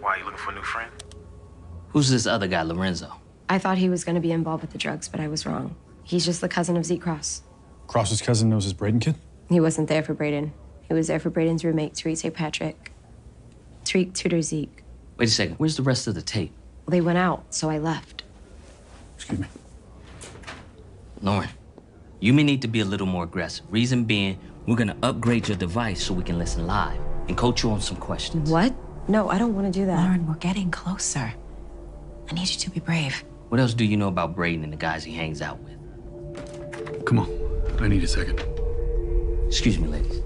Why, you looking for a new friend? Who's this other guy, Lorenzo? I thought he was going to be involved with the drugs, but I was wrong. He's just the cousin of Zeke Cross. Cross's cousin knows his Braden kid? He wasn't there for Braden. He was there for Braden's roommate, Tariq St. Patrick. Tariq tutored Zeke. Wait a second, where's the rest of the tape? Well, they went out, so I left. Excuse me. Lauren, you may need to be a little more aggressive. Reason being, we're gonna upgrade your device so we can listen live and coach you on some questions. What? No, I don't want to do that. Lauren, we're getting closer. I need you to be brave. What else do you know about Braden and the guys he hangs out with? Come on, I need a second. Excuse me, ladies.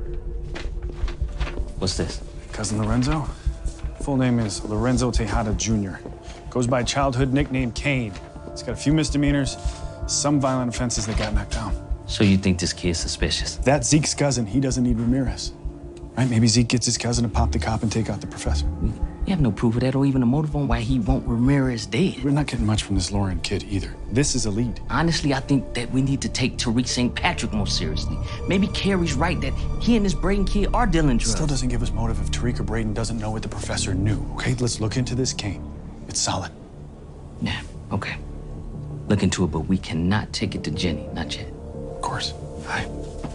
What's this? Cousin Lorenzo? Full name is Lorenzo Tejada Jr. Goes by childhood nickname Kane. He's got a few misdemeanors, some violent offenses that got knocked down. So you think this kid's suspicious? That's Zeke's cousin. He doesn't need Ramirez. Right? Maybe Zeke gets his cousin to pop the cop and take out the professor. We have no proof of that or even a motive on why he want Ramirez dead. We're not getting much from this Lauren kid either. This is a lead. Honestly, I think that we need to take Tariq St. Patrick more seriously. Maybe Carrie's right that he and this Braden kid are dealing drugs. Still doesn't give us motive if Tariq or Braden doesn't know what the professor knew. Okay, let's look into this Kane. It's solid. Yeah, okay. Look into it, but we cannot take it to Jenny, not yet. Of course. All right.